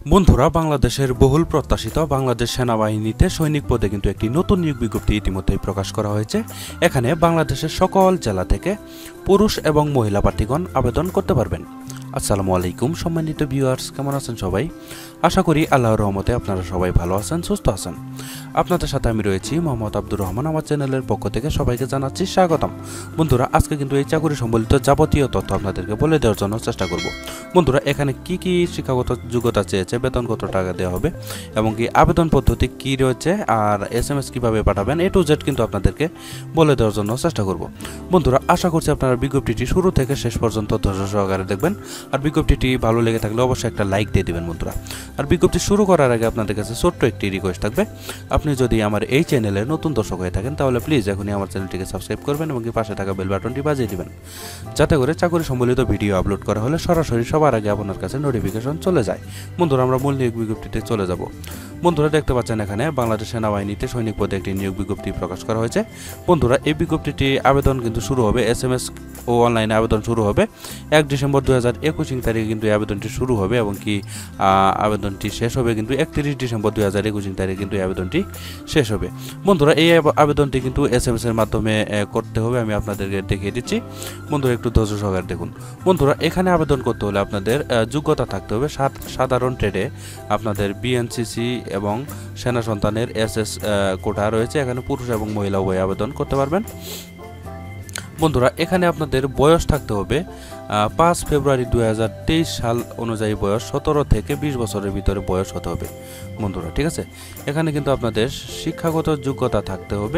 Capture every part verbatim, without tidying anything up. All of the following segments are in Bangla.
বন্ধুরা, বাংলাদেশের বহুল প্রত্যাশিত বাংলাদেশ সেনাবাহিনীতে সৈনিক পদে কিন্তু একটি নতুন নিয়োগ বিজ্ঞপ্তি ইতিমধ্যেই প্রকাশ করা হয়েছে। এখানে বাংলাদেশের সকল জেলা থেকে পুরুষ এবং মহিলা প্রার্থীগণ আবেদন করতে পারবেন। আসসালামু আলাইকুম সম্মানিত ভিউয়ার্স, কেমন আছেন সবাই? আশা করি আল্লাহর রহমতে আপনারা সবাই ভালো আছেন, সুস্থ আছেন। আপনাদের সাথে আমি রয়েছি মোহাম্মদ আব্দুর রহমান। আমার চ্যানেলের পক্ষ থেকে সবাইকে জানাচ্ছি স্বাগতম। বন্ধুরা, আজকে কিন্তু এই চাকরি সম্বলিত যাবতীয় তথ্য আপনাদেরকে বলে দেওয়ার জন্য চেষ্টা করব। বন্ধুরা, এখানে কি কি শিক্ষাগত যোগ্যতা চেয়েছে, বেতন কত টাকা দেওয়া হবে এবং কি আবেদন পদ্ধতি কি রয়েছে, আর এস এম এস কীভাবে পাঠাবেন, এ টু জেড কিন্তু আপনাদেরকে বলে দেওয়ার জন্য চেষ্টা করব। বন্ধুরা, আশা করছি আপনারা বিজ্ঞপ্তিটি শুরু থেকে শেষ পর্যন্ত ধৈর্য সহকারে দেখবেন। আর বিজ্ঞপ্তিটি ভালো লেগে থাকলে অবশ্যই একটা লাইক দিয়ে দেবেন বন্ধুরা। আর বিজ্ঞপ্তি শুরু করার আগে আপনাদের কাছে ছোট্ট একটি রিকোয়েস্ট থাকবে। আপনি যদি আমার এই চ্যানেলে নতুন দর্শক হয়ে থাকেন তাহলে প্লিজ এখনই আমার চ্যানেলটিকে সাবস্ক্রাইব করবেন এবং পাশে থাকা বেল বাটনটি বাজিয়ে দিবেন, যাতে করে চাকরি সম্বলিত ভিডিও আপলোড করা হলে সরাসরি সবার আগে আপনার কাছে নোটিফিকেশন চলে যায়। বন্ধুরা, আমরা মূল নিয়োগ বিজ্ঞপ্তিতে চলে যাব। বন্ধুরা, দেখতে পাচ্ছেন এখানে বাংলাদেশ সেনাবাহিনীতে সৈনিক পদে একটি নিয়োগ বিজ্ঞপ্তি প্রকাশ করা হয়েছে। বন্ধুরা, এই বিজ্ঞপ্তিটি আবেদন কিন্তু শুরু হবে, এস এম এস ও অনলাইনে আবেদন শুরু হবে এক ডিসেম্বর দু হাজার একুশ তারিখে কিন্তু এই আবেদনটি শুরু হবে এবং কি আবেদনটি শেষ হবে কিন্তু একত্রিশ ডিসেম্বর দু হাজার একুশ তারিখে কিন্তু এই আবেদনটি শেষ হবে। বন্ধুরা, এই আবেদনটি কিন্তু এস এম এস এর মাধ্যমে করতে হবে, আমি আপনাদেরকে দেখিয়ে দিচ্ছি। বন্ধুরা, একটু ধৈর্য সহকারে দেখুন। বন্ধুরা, এখানে আবেদন করতে হলে আপনাদের যোগ্যতা থাকতে হবে সাধারণ ট্রেডে আপনাদের বি এন সি সি এবং সেনা সন্তানের এস এস কোটা রয়েছে। এখানে পুরুষ এবং মহিলা উভয় আবেদন করতে পারবেন। বন্ধুরা, এখানে আপনাদের বয়স থাকতে হবে পাঁচ ফেব্রুয়ারি দুই হাজার তেইশ সাল অনুযায়ী বয়স সতেরো থেকে বিশ বছরের ভিতরে বয়স হতে হবে। বন্ধুরা, ঠিক আছে, এখানে কিন্তু আপনাদের শিক্ষাগত যোগ্যতা থাকতে হবে,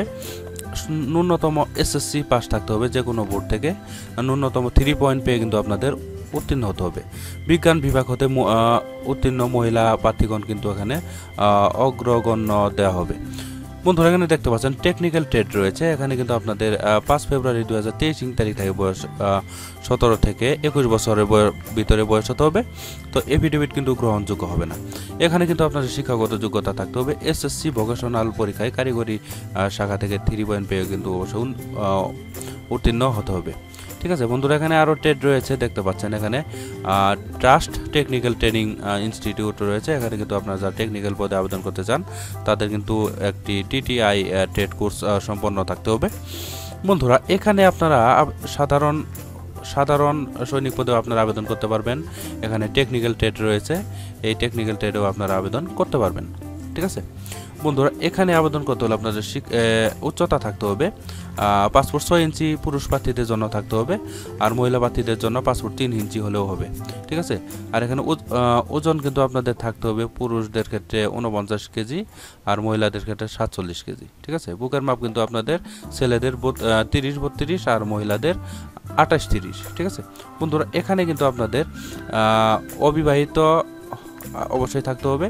ন্যূনতম এস এস সি পাস থাকতে হবে যে কোনো বোর্ড থেকে, ন্যূনতম থ্রি পয়েন্ট পেয়ে কিন্তু আপনাদের উত্তীর্ণ হতে হবে। বিজ্ঞান বিভাগ হতে উত্তীর্ণ মহিলা প্রার্থীগণ কিন্তু এখানে অগ্রগণ্য দেওয়া হবে। বন্ধুরা, এখানে দেখতে পাচ্ছেন টেকনিক্যাল ট্রেড রয়েছে। এখানে কিন্তু আপনাদের পাঁচ ফেব্রুয়ারি দু হাজার তেইশ তারিখ থেকে বয়স সতেরো থেকে একুশ বছরের ভিতরে বয়স হতে হবে। তো এফিডেভিট কিন্তু গ্রহণযোগ্য হবে না। এখানে কিন্তু আপনাদের শিক্ষাগত যোগ্যতা থাকতে হবে এস এস সি ভোকেশনাল পরীক্ষায় কারিগরি শাখা থেকে থ্রি পয়েন্ট পেয়ে কিন্তু অবশ্যই উত্তীর্ণ হতে হবে। ঠিক আছে বন্ধুরা, এখানে আরও ট্রেড রয়েছে, দেখতে পাচ্ছেন এখানে ট্রাস্ট টেকনিক্যাল ট্রেনিং ইনস্টিটিউট রয়েছে। এখানে কিন্তু আপনারা যারা টেকনিক্যাল পদে আবেদন করতে চান তাদের কিন্তু একটি T T I trade course সম্পন্ন থাকতে হবে। বন্ধুরা, এখানে আপনারা সাধারণ সাধারণ সৈনিক পদেও আপনারা আবেদন করতে পারবেন। এখানে টেকনিক্যাল ট্রেড রয়েছে, এই টেকনিক্যাল ট্রেডেও আপনারা আবেদন করতে পারবেন। ঠিক আছে বন্ধুরা, এখানে আবেদন করতে হলে আপনাদের উচ্চতা থাকতে হবে পাসপোর্ট ছয় ইঞ্চি পুরুষ প্রার্থীদের জন্য থাকতে হবে, আর মহিলা প্রার্থীদের জন্য পাসপোর্ট তিন ইঞ্চি হলেও হবে। ঠিক আছে, আর এখানে ওজন কিন্তু আপনাদের থাকতে হবে পুরুষদের ক্ষেত্রে উনপঞ্চাশ কেজি আর মহিলাদের ক্ষেত্রে সাতচল্লিশ কেজি। ঠিক আছে, বুকের মাপ কিন্তু আপনাদের ছেলেদের তিরিশ বত্রিশ আর মহিলাদের আঠাশ তিরিশ। ঠিক আছে বন্ধুরা, এখানে কিন্তু আপনাদের অবিবাহিত অবশ্যই থাকতে হবে।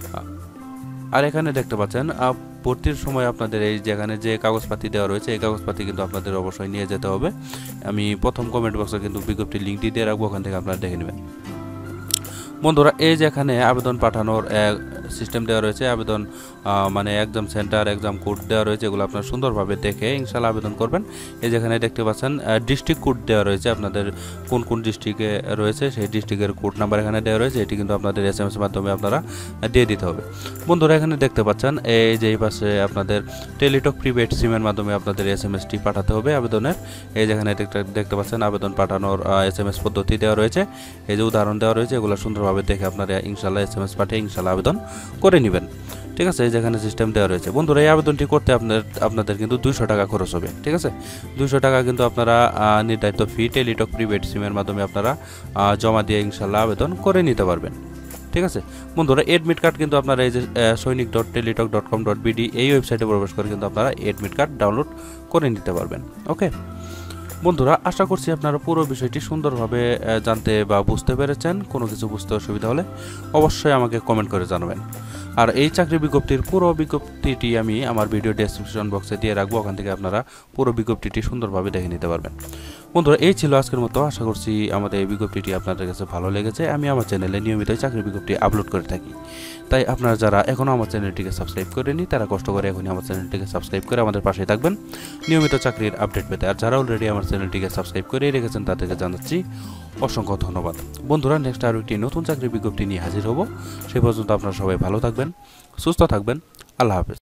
আর এখানে দেখতে পাচ্ছেন ভর্তির সময় আপনাদের এই যেখানে যে কাগজপাতি দেওয়া রয়েছে এই কাগজপাতি কিন্তু আপনাদের অবশ্যই নিয়ে যেতে হবে। আমি প্রথম কমেন্ট বক্সে কিন্তু বিজ্ঞপ্তির লিঙ্কটি দিয়ে রাখবো, ওখান থেকে আপনারা দেখে নেবেন। বন্ধুরা, এই যেখানে আবেদন পাঠানোর সিস্টেম দেওয়া রয়েছে, আবেদন মানে এক্সাম সেন্টার এক্সাম কোড দেওয়া রয়েছে, এগুলো আপনারা সুন্দরভাবে দেখে ইনশাল্লাহ আবেদন করবেন। এই যেখানে দেখতে পাচ্ছেন ডিস্ট্রিক্ট কোড দেওয়া রয়েছে, আপনাদের কোন কোন ডিস্ট্রিক্টে রয়েছে সেই ডিস্ট্রিক্টের কোড নাম্বার এখানে দেওয়া রয়েছে, এটি কিন্তু আপনাদের এস এম এস মাধ্যমে আপনারা দিয়ে দিতে হবে। বন্ধুরা, এখানে দেখতে পাচ্ছেন এই যে এই পাশে আপনাদের টেলিটক প্রিপেড সিমের মাধ্যমে আপনাদের এস এম এসটি পাঠাতে হবে আবেদনের। এই যেখানে দেখতে পাচ্ছেন আবেদন পাঠানোর এস এম এস পদ্ধতি দেওয়া রয়েছে, এই যে উদাহরণ দেওয়া রয়েছে, এগুলো সুন্দরভাবে দেখে আপনারা ইনশাল্লাহ এস এম এস পাঠিয়ে ইনশাল্লাহ আবেদন করে নেবেন। ঠিক আছে, যেখানে সিস্টেম দেওয়া রয়েছে। বন্ধুরা, এই আবেদনটি করতে আপনার আপনাদের কিন্তু দুইশো টাকা খরচ হবে। ঠিক আছে, দুইশো টাকা কিন্তু আপনারা নির্ধারিত ফি টেলিটক প্রিপেড সিমের মাধ্যমে আপনারা জমা দিয়ে ইনশাল্লাহ আবেদন করে নিতে পারবেন। ঠিক আছে বন্ধুরা, এডমিট কার্ড কিন্তু আপনারা এই যে সৈনিক dot Teletalk dot com dot BD এই ওয়েবসাইটে প্রবেশ করে কিন্তু আপনারা এডমিট কার্ড ডাউনলোড করে নিতে পারবেন। ওকে বন্ধুরা, আশা করছি আপনারা পুরো বিষয়টি সুন্দরভাবে জানতে বা বুঝতে পেরেছেন। কোনো কিছু বুঝতে অসুবিধা হলে অবশ্যই আমাকে কমেন্ট করে জানাবেন। আর এই চাকরি বিজ্ঞপ্তির পুরো বিজ্ঞপ্তিটি আমি আমার ভিডিও ডেসক্রিপশন বক্সে দিয়ে রাখবো, ওখান থেকে আপনারা পুরো বিজ্ঞপ্তিটি সুন্দরভাবে দেখে নিতে পারবেন। বন্ধুরা, এই ছিল আজকের মতো। আশা করছি আমাদের এই বিজ্ঞপ্তিটি আপনাদের কাছে ভালো লেগেছে। আমি আমার চ্যানেলে নিয়মিত চাকরি বিজ্ঞপ্তি আপলোড করে থাকি, তাই আপনারা যারা এখনও আমার চ্যানেলটিকে সাবস্ক্রাইব করেনি তারা কষ্ট করে এখনই আমার চ্যানেলটিকে সাবস্ক্রাইব করে আমাদের পাশে থাকবেন নিয়মিত চাকরির আপডেট পেতে। আর যারা অলরেডি আমার চ্যানেলটিকে সাবস্ক্রাইব করে রেখেছেন তাদেরকে জানাচ্ছি অসংখ্য ধন্যবাদ। বন্ধুরা, নেক্সট আরও একটি নতুন চাকরি বিজ্ঞপ্তি নিয়ে হাজির হব। সেই পর্যন্ত আপনারা সবাই ভালো থাকবেন, সুস্থ থাকবেন। আল্লাহ হাফেজ।